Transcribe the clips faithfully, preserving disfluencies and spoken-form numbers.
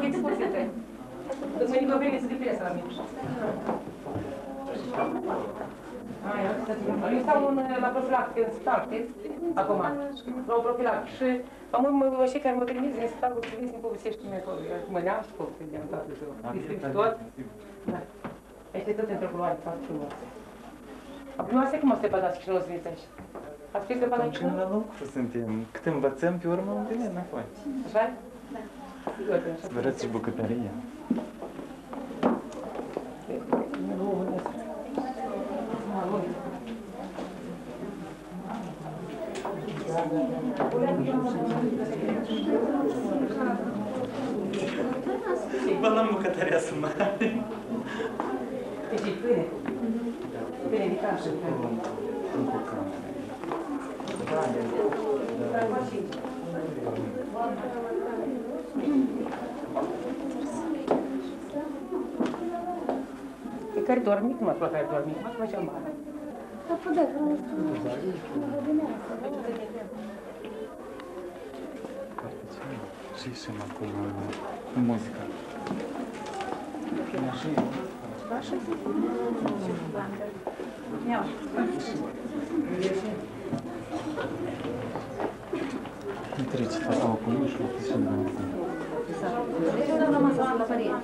închiți puțite. Îți mânică veniți de presă la mine. Aia, eu stau în, la profilactică în spital, știți? Acum, la o profilactică. Și am cei care mă trimis din spital, cu trimis să-mi povestești mie acolo. Mă neam și povesteam toate ziua. District tot. Da. Este tot într-o culoare foarte frumos. Acum, asta e cum o să te badați și nu o să veniți aici? Ați fi să badați aici? Până la lucru suntem. Cât învățăm, pe urmă, venim înapoi. Așa? Da. Să vă arăt și bucătăria. Bă, la bucătăria sunt mare. Deci e pâine. Pâine de cașă. În cu cameră. Pe care dormi, cum ați luat care dormi? Cum ați făcea mare? Da, putea, că nu Și ieșim acum cu muzica. Ваша? Miau. Nu treci, fac o cunușă, și în danță. Deci eu am rămas la părere.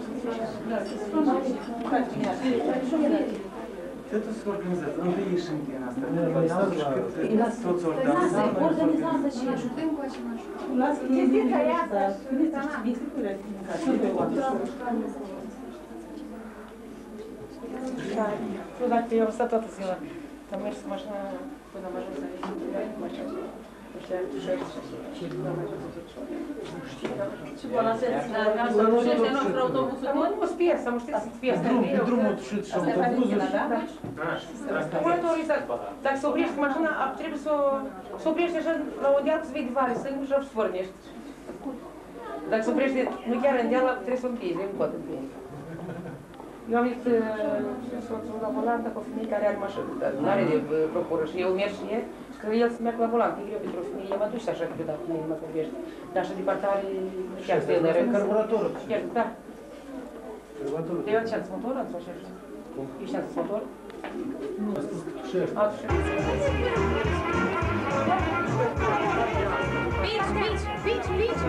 Totul se organizează, încă ieșim din asta. Toți organizează. Organizează și ajutăm cu același. Chestia aia, nu, dacă eu am stat toată ziua, am mers cu mașina până am ajuns aici, cu mașina. Nu știu, și am ajuns aici. Și vă lăsați la casă, nu știu, ăștia noștri autobusul tot? Nu, sunt piesă, am știți, sunt piesă. Drumul și autobuzul. Următorul este, dacă se oprești cu mașina, trebuie să o oprești așa la o deal, să vei de vale, singur și să pornești. Dacă se oprește, nu chiar în deal, trebuie să o împiezi, nu pot împiezi. Eu am venit soțul la volant cu o femeie care are mașină, nu are de procură și eu merg și e, că el să meargă la volant, e greu pentru o femeie, mă duci așa câteodată când mă vorbești. Dar așa departe are chiar de el. Carburatorul. Da. Te iau șanță motorul sau ce? E șanță motor? Nu. Șef. Bici, bici, bici, bici!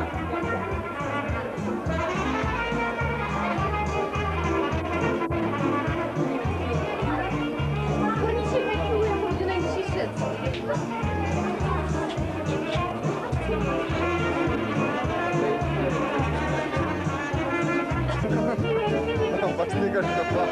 Подснега что-то.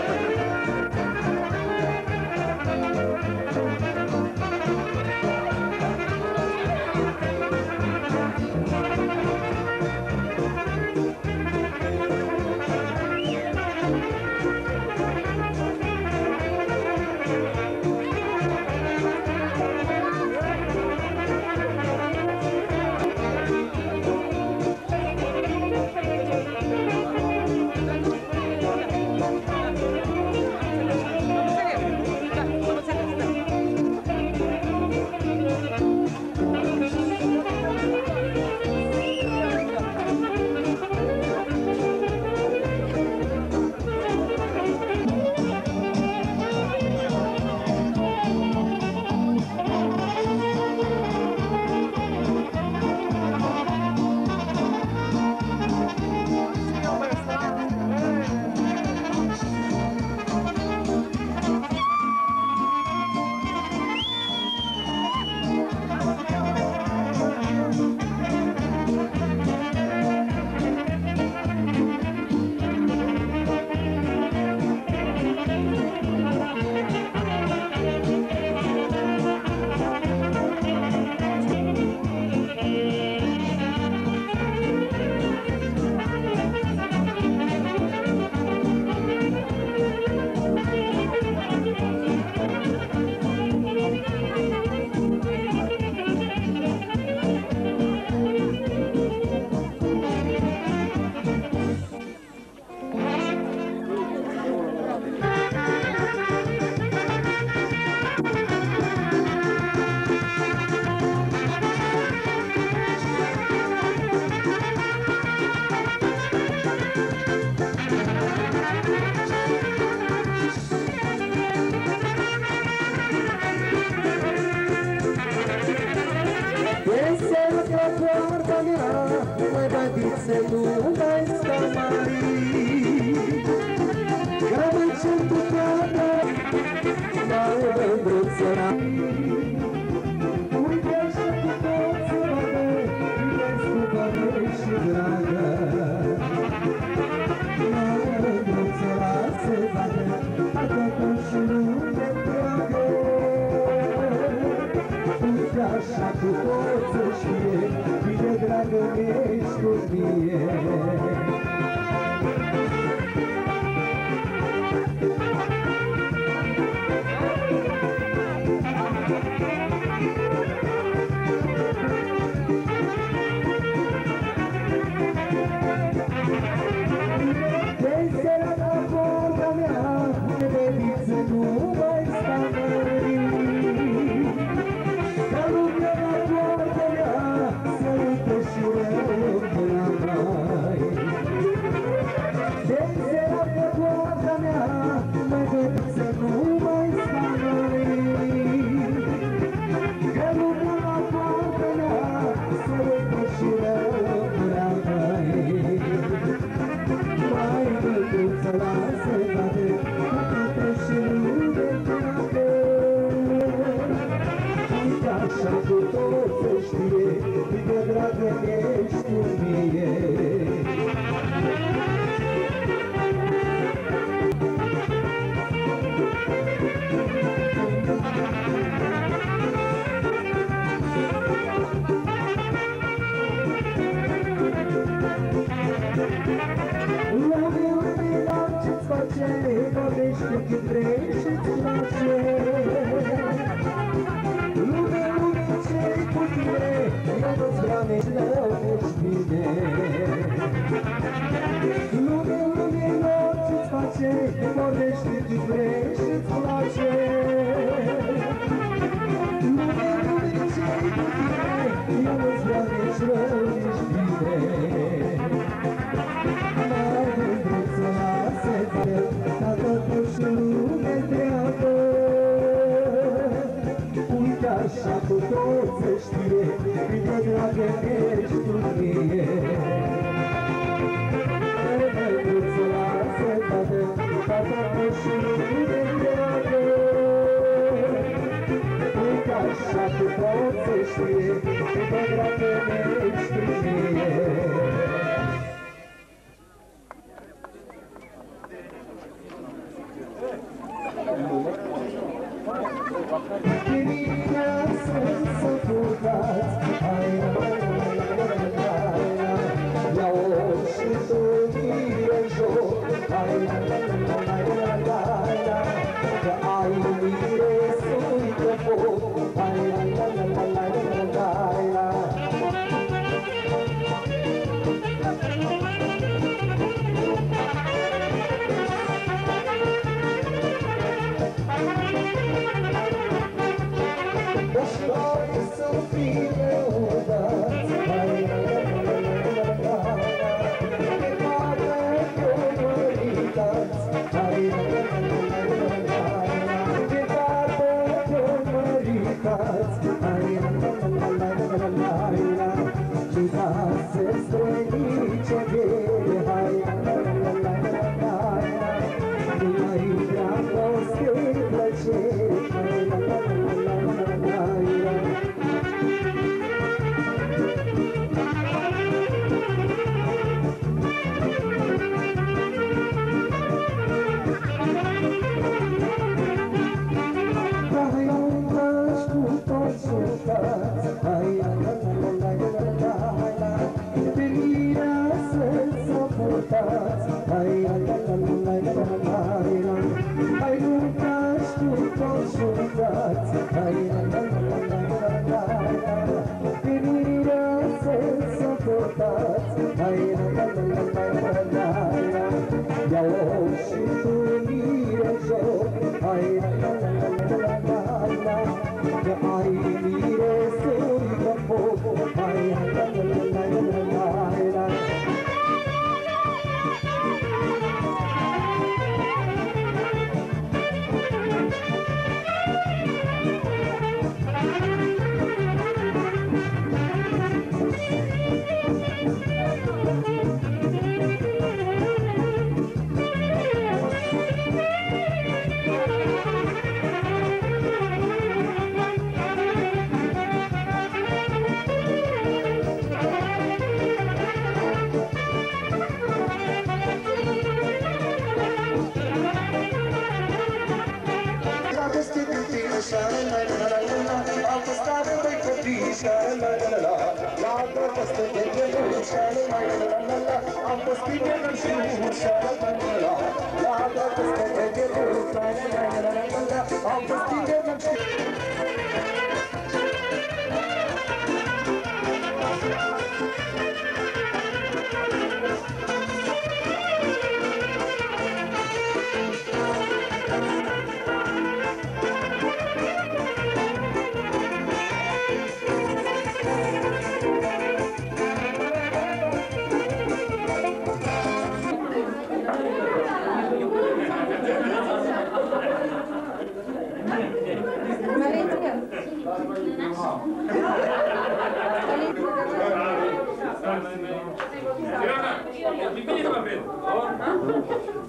Serena, o bine mă prind.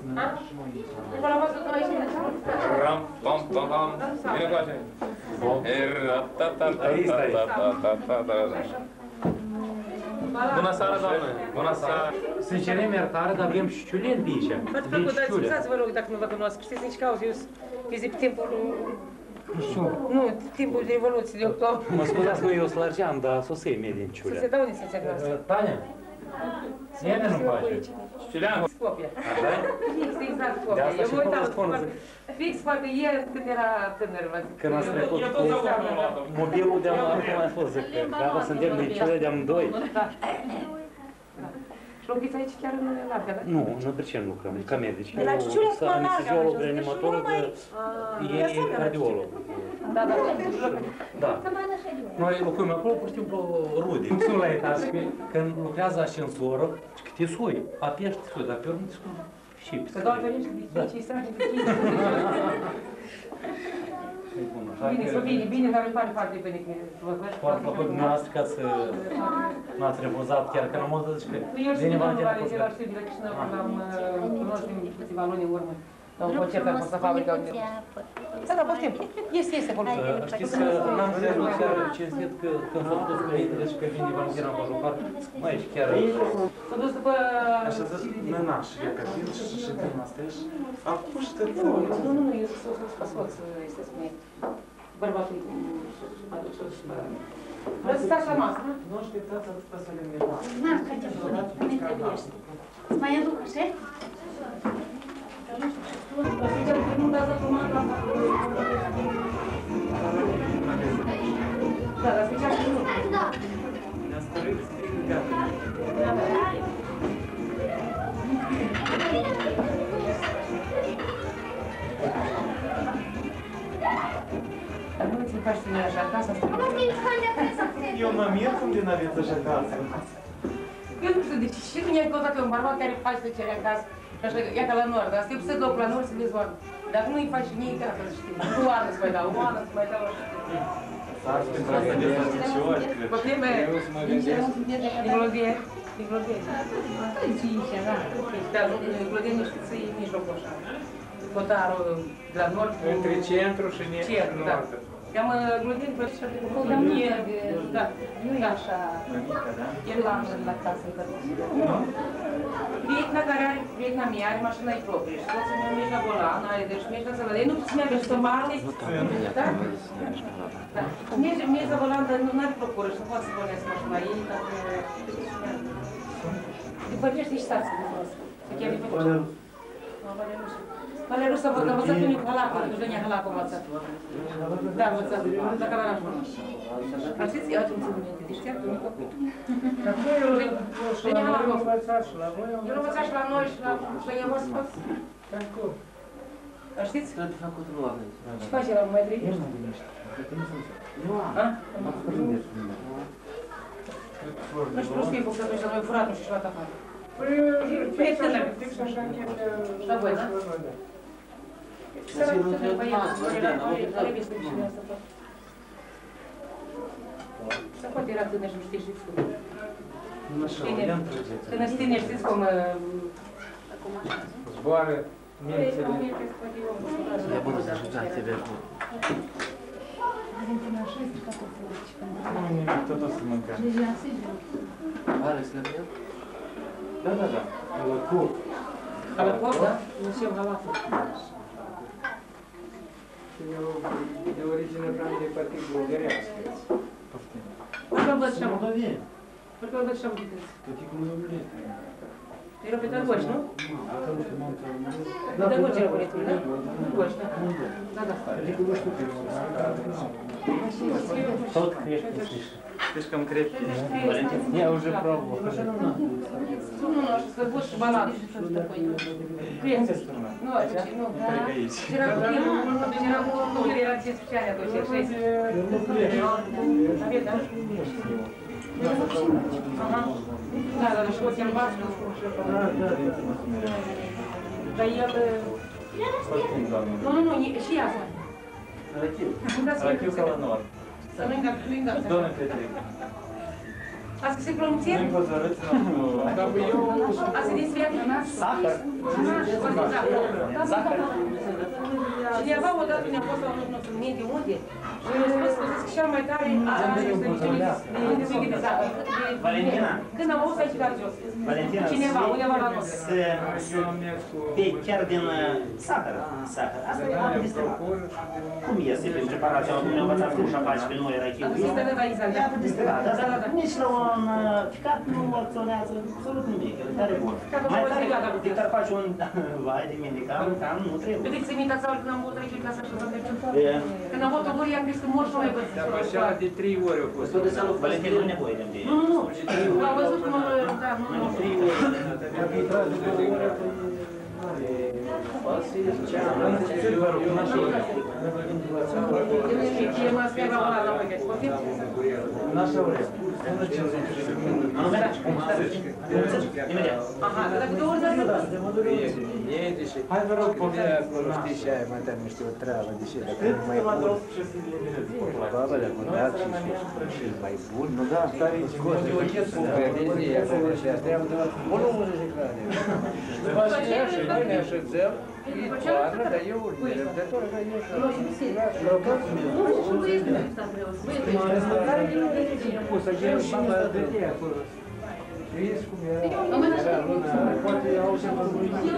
Nu l-am văzut noi aici. Ram, pam, pam, pam. Vine cu așa. Bună seara, doamne! Bună seara! Să cerem iertare, dar avem și ciuleni de aici. M-ați plăcut, dar scuzați-vă rog dacă nu vă cunosc. Știți nici cauză, eu sunt de timpul... Nu, timpul de Revoluție de octombrie. Mă scuzați că eu slărgeam, dar sosie mie din Să ciulea. se dau unde să-ți acasă. Tania? Ene nu face. Ciulean! Copia. Așa? Fix, exact De copia. asta Eu și mă uitam corespund. fix parcă ieri când era tânăr, vă zic. Când ați trecut Eu cu tot am mobilul de-am acum am fost, zic că gata, suntem din ciulea de-am doi. Da. Și locuiți aici chiar în Laptea, da? Nu, în Brăceni lucrăm, ca medici. De la Ciuciulea Eu sunt anesteziolog, reanimatolog, e cardiolog. Da, da, Da. Noi locuim acolo, pur și simplu, rude. Sunt la etaj, când lucrează ascensorul, că te sui, apeși, te sui, dar pe urmă te sui. Și să dau pe niște de ce strage de chestii. Bine, să bine, bine, dar îmi pare foarte bine că vă văd. foarte plăcut dumneavoastră ca să m-ați refuzat, chiar că n-am auzit că Eu știu vine că v-am nu întâlnit. vale, la știu de la Chișinău, când am cunoscut din câteva luni în urmă. La un concert am fost la fabrica unde... Da, da, poftim. Este, este acolo. Știți că n-am crezut chiar cinstit că când s-a dus înainte și că vine Valentina cu jucat, mai și chiar... S-a dus după... Așa zis, nănaș, e că vin și și din astea și acum și te Nu, nu, nu, eu sunt soț, este spune. Bărbatul mă duce și mă... Vreți să stați la masă, nu? Nu așteptați atâta să le merg. Na, că te pune, nu ne trebuie. Îți mai aduc, așa? Da, dar special și nu. Ne-a stărit strict gata. Dar nu ți-mi faci tine așa acasă? Eu mă mir cum din aveți așa acasă. Eu nu știu de ce. Și tine ai căutat pe un bărbat care face tăcere acasă. Și așa, ia ca la nord, dar stai pus locul la nord să vezi oameni. Dacă nu-i faci nici gata, să știi. Nu o ană să mai dau, o ană să mai dau. S-ar pentru asta de la zeciori, cred. Probleme, din glodie, din glodie. Da, glodie nu știți, e mijlocul așa. Hotarul de la nord cu... Între centru și centru, da. Am glodie pe așa de cu da. Nu e așa, Mămică, da? e la la casă în cărăție. Prietena care are, prietena mea are mașina ei proprie și soțul meu merge la volan, are deci merge la sălădei, nu ținea pe să mare. Da? Da. Merge, merge la volan, dar nu are procură și nu poate să pornească mașina ei, dacă... Vorbește și stați de frumos. Să chiar îi face. Valeruș să văd, că învățat unii cu halacul, că Jenia halacul învățat. Da, învățat, la călărașul. Știți? Eu atunci țin minte, deșteaptă, un copil. Jenia halacul. Eu l-am învățat și la noi și la Jenia Voscos. Știți? Ce face la mai trei? Nu știu, nu știu, că atunci la noi furat, nu știu, și luat afară. Păi, tânăr. La voi, da? Sărăc tânăr, băiatul, are biscuit și de asta tot. Să poate era tânăr și nu știi și fără. Nu așa, i-am trăgeți. Când îți tine, știți cum... Zboară mințele. Я буду зажигать тебя. Nu, nimic, tot o să mâncăm. Da, da, da. Halacul. Halacul, da? Nu știu, halacul. De origine prea de partid bulgărească. Poftim. Parcă îl văd și am. Moldoveni. Parcă îl văd și am vedeți. Tăticul meu iublit. Era pe Tăgoș, nu? Pe Tăgoș era băietul, da? Tăgoș, da. Da, da. Tăticul nu știu primul. Tot crește, слышишь? Слишком крепкий. Я уже пробовал. Nu, nu, așa să văd și balans. Prieten. Nu, așa, nu. Era cu timpul, deci era cu timpul, era cincisprezece ani atunci, șeisprezece. Aveți, da? Aha. Da, dar și ochi albastru. Dar el... Nu, nu, nu, și asta. Rachiu. Rachiu ca la nord. Să nu-i dat, nu-i dat. Doamne Petre. Ați găsit plămțel? Nu-i hotărâți, nu. Ați găsit sfert? Zahăr. Zahăr. Cineva odată ne-a fost la nu știu minte unde și mi-a spus că zic, cel mai tare are niște de zahăr. Valentina. Când am auzit aici la jos. Valentina. Cineva, undeva la noi. Pe chiar din zahăr. Zahăr. Asta e apă distilată. Cum este prin preparația cum ne-a învățat cum și-a face pe noi era chiu? Este de la Izan. E apă distilată. Asta nici la un ficat nu acționează absolut nimic. E tare bun. Mai tare decât ar face un vai de mine, cam nu trebuie. Vedeți, să imitați aul când am avut aici ca să așa să când am avut o ori, am crezut că mor și mai văzut. Dar așa de trei ori au fost. Valentin, nu nevoie de mine. Nu, nu, nu. L-am văzut cum am... Da, nu, nu. Trei ori. Dacă îi tragi de două ore, E mai scrie la ăla, doamne, că poftim? Nașa ore. Imediat. Aha, dar dacă două ori dar Hai vă rog, Povea acolo, știi, și aia mai tare niște o treabă, deși dacă nu mai bun. Baba le-a contat și mai bun. Nu, da, stare aici, scoate. Vedeți, acolo și astea, am dat bună muzică. După aceea și noi ne așezăm, e toarnă, dar eu urmă, răbdător, dar eu și am pus să gem și mă vedeai acolo. Știți cum era? Era luna, poate au și mă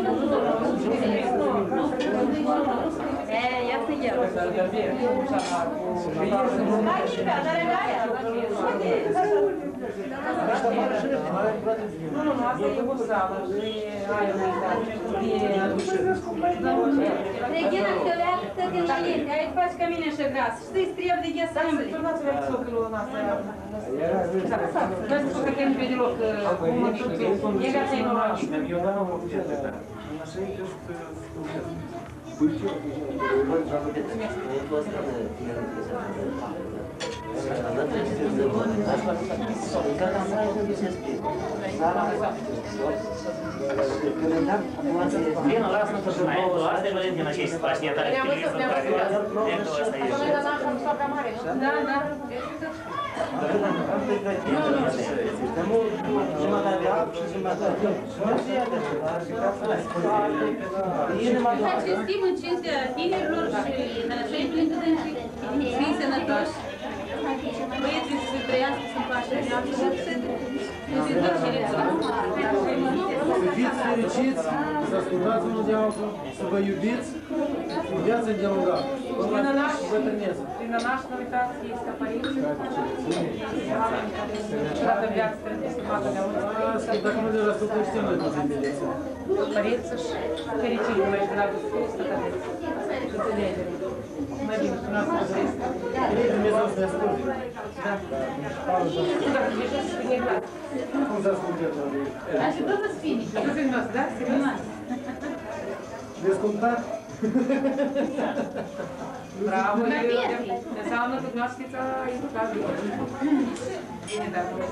E, ia să iau. Nu, nu, nu, asta e o sală, nu e aia mai tare. Regina, că le atât din la linte, ai faci ca mine și gras. Știi, trebuie de ghesă Dar să turnați-vă aici socul în asta. Nu ați spus că chem pe deloc cum mă duce. E viața e normală. Eu n-am o viață, dar așa e că Vino, lasă-mă să mai tu, asta e Valentina, ce-i să faci, e tare stiliză, care e ăsta e. Noi la nașă nu s-a prea mare, nu? Da, da. Face stimă în cinstea tinerilor și așa implică de fii sănătoși. Băieții să trăiască, să-mi facă viață și să se dăcere. Să fiți fericiți, să ascultați unul de altul, să vă iubiți, viața îndelungată. Prin naș, Bătrâneță. prin naș, nu uitați, este părinți. Toată viața trebuie să facă de unul. Asta, dacă nu le răstul, știm noi toate bilețe. Părinți și fericire, mai și dragul spus, să aveți. Înțelegere. Mai bine, și noastră să este. Dumnezeu să ne asculte. Da. Dacă greșești, să fie clar. Cum să asculte? Ajută să fini. Să fie noastră, da? Serios? Descumtat? Bravo, înseamnă că dumneavoastră știți educat. Bine, dar nu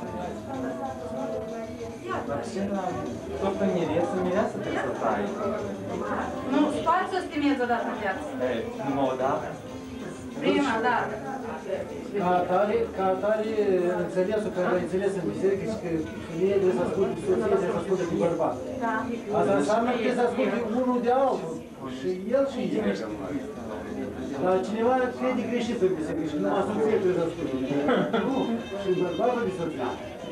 tot în mireță, mireță trebuie să tai. Nu, toți o stimezi odată în viață. Numai o dată? Prima dată. Ca atare, ca atare, înțelesul care l-a înțeles în biserică și că femeia trebuie să asculte soția, trebuie să asculte cu bărbat. Da. Asta înseamnă că trebuie să asculte unul de altul. Și el și el. Dar cineva crede greșit în biserică și numai soția trebuie să asculte. Nu, și bărbatul de soția.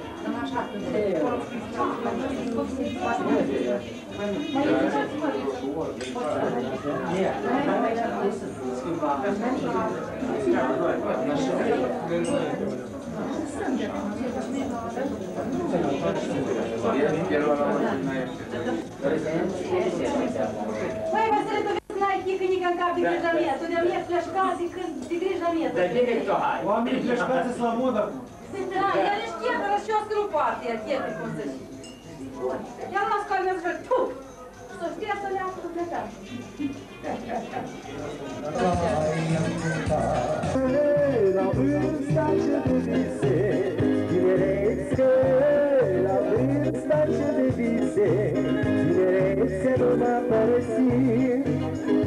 Băi, Vasile, tu vezi n-ai chicănică în cap de griji la mie. Tu de-a mie fleșcați când de griji la mie. Oamenii fleșcați la modă acum. Da, el e știe, dar și eu scriu poate, el chiar cum să știi. Bun, ia la scoală mi-a zis, tu! Să știe să le am să plecam. La vârsta ce de vise, tinerețe, la vârsta ce de vise, tinerețe nu m-a părăsit.